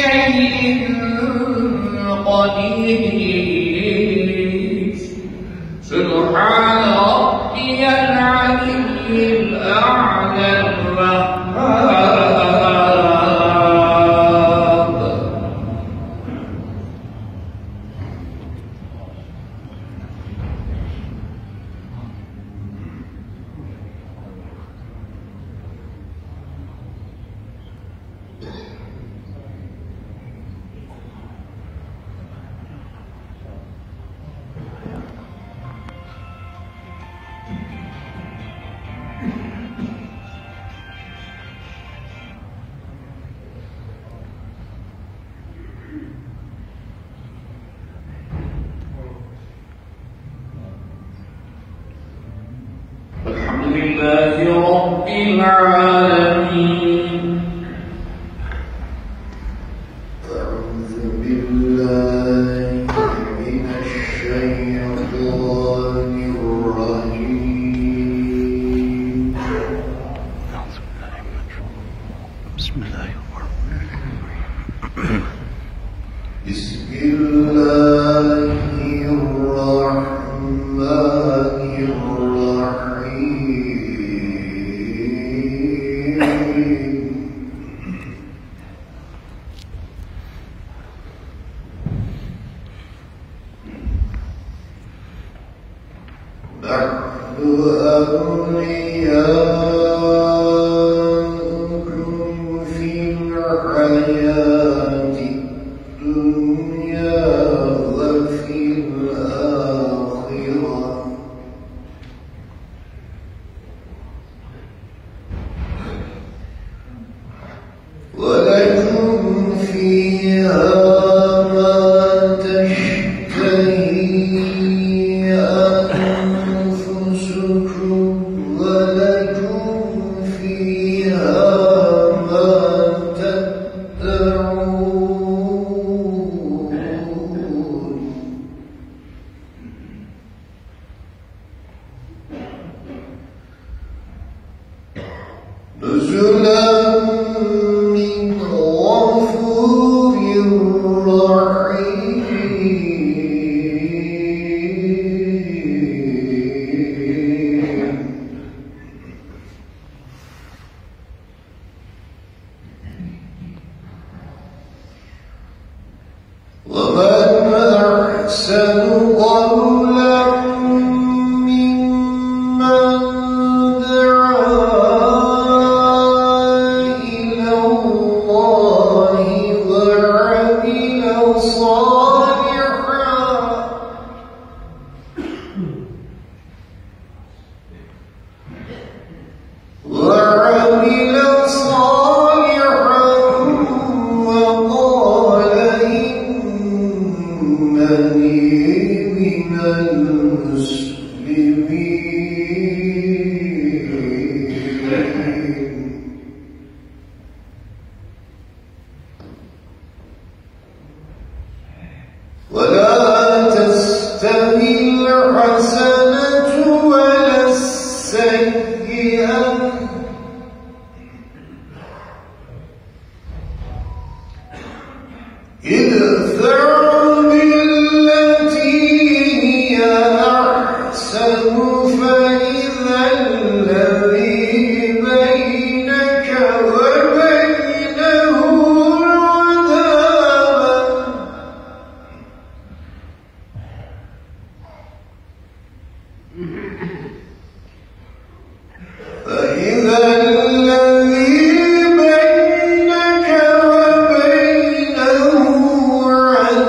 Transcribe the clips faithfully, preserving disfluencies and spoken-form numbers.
شيء قدير سبحان ربي العلي الأعلى الوهاب. الحمد لله رب العالمين. أعوذ بالله من الشيطان الرجيم. بسم الله الرحمن الرحيم. بسم الله الرحمن الرحيم. نحن أولياؤكم في الحياة الدنيا وفي الآخرة ولكم فيها ما تشتهي أنفسكم ولكم فيها ما تدعون نزلا من غفور رحيم. ومن أحسن قولا ممن دعا إلى الله وعمل صالحا وعمل صالحا وقال إنني من المسلمين. ولا تستوي الحسنة ولا السيئة ادفع بالتي هي أحسن فإذا الذي بينك وبينه عداوة فإذا الذي بينك وبينه عداوة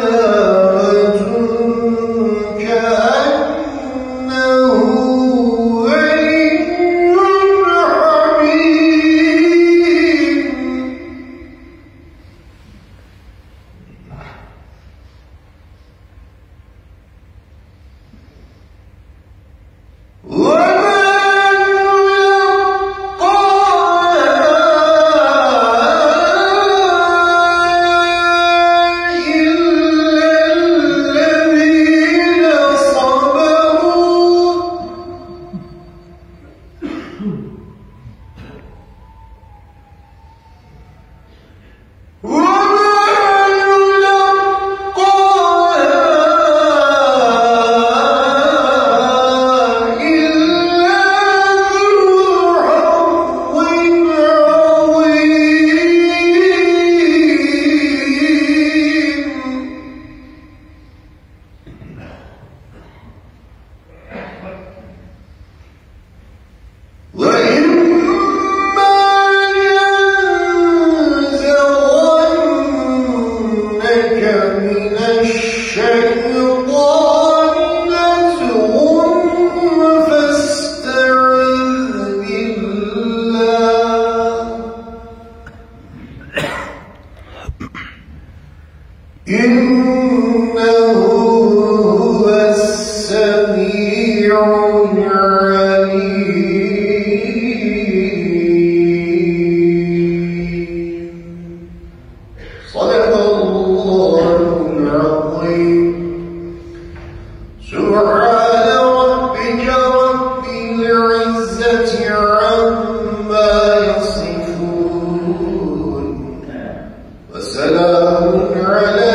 إنه هو السميع العليم. صدق الله العظيم. سبحان ربك رب العزة عما يصفون وسلام على